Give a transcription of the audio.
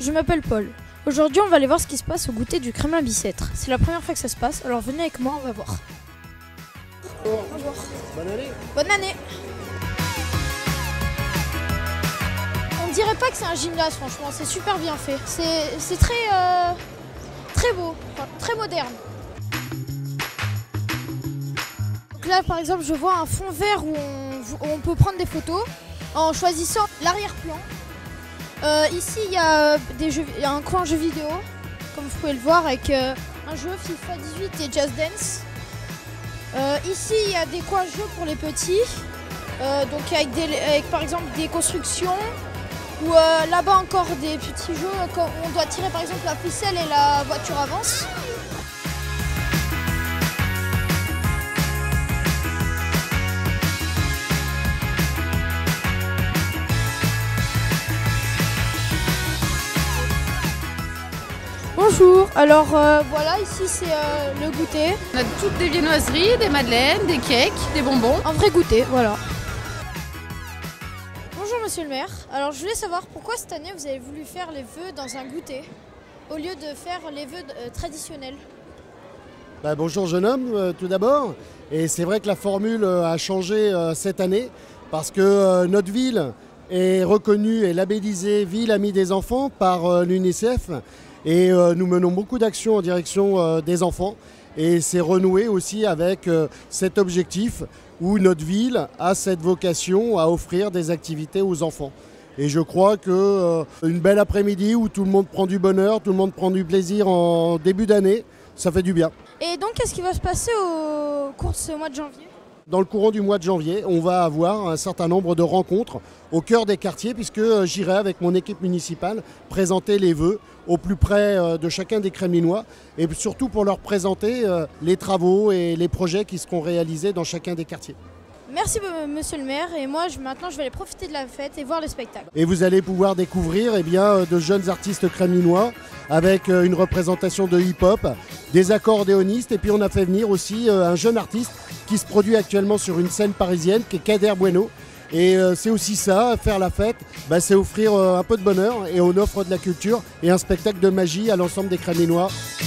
je m'appelle Paul. Aujourd'hui, on va aller voir ce qui se passe au goûter du Kremlin-Bicêtre. C'est la première fois que ça se passe, alors venez avec moi, on va voir. Bonjour. Bonne année. Bonne année. On dirait pas que c'est un gymnase, franchement, c'est super bien fait. C'est très beau, enfin, très moderne. Donc là, par exemple, je vois un fond vert où on peut prendre des photos en choisissant l'arrière-plan. Ici, il y a un coin jeux vidéo, comme vous pouvez le voir, avec un jeu FIFA 18 et Just Dance. Ici, il y a des coins jeux pour les petits, donc avec par exemple des constructions, ou là-bas encore des petits jeux, quand on doit tirer par exemple la ficelle et la voiture avance. Bonjour, alors voilà, ici c'est le goûter. On a toutes des viennoiseries, des madeleines, des cakes, des bonbons. Un vrai goûter, voilà. Bonjour monsieur le maire, alors je voulais savoir pourquoi cette année vous avez voulu faire les vœux dans un goûter au lieu de faire les vœux traditionnels. Bonjour jeune homme, tout d'abord. Et c'est vrai que la formule a changé cette année parce que notre ville est reconnue et labellisée Ville Amie des Enfants par l'UNICEF. Et nous menons beaucoup d'actions en direction des enfants. Et c'est renoué aussi avec cet objectif où notre ville a cette vocation à offrir des activités aux enfants. Et je crois qu'une belle après-midi où tout le monde prend du bonheur, tout le monde prend du plaisir en début d'année, ça fait du bien. Et donc qu'est-ce qui va se passer au cours de ce mois de janvier ? Dans le courant du mois de janvier, on va avoir un certain nombre de rencontres au cœur des quartiers puisque j'irai avec mon équipe municipale présenter les vœux au plus près de chacun des Kremlinois et surtout pour leur présenter les travaux et les projets qui seront réalisés dans chacun des quartiers. Merci monsieur le maire, et moi maintenant je vais aller profiter de la fête et voir les spectacles. Et vous allez pouvoir découvrir de jeunes artistes kremlinois avec une représentation de hip-hop, des accordéonistes, et puis on a fait venir aussi un jeune artiste qui se produit actuellement sur une scène parisienne qui est Kader Bueno. Et c'est aussi ça, faire la fête, c'est offrir un peu de bonheur et on offre de la culture et un spectacle de magie à l'ensemble des Kremlinois.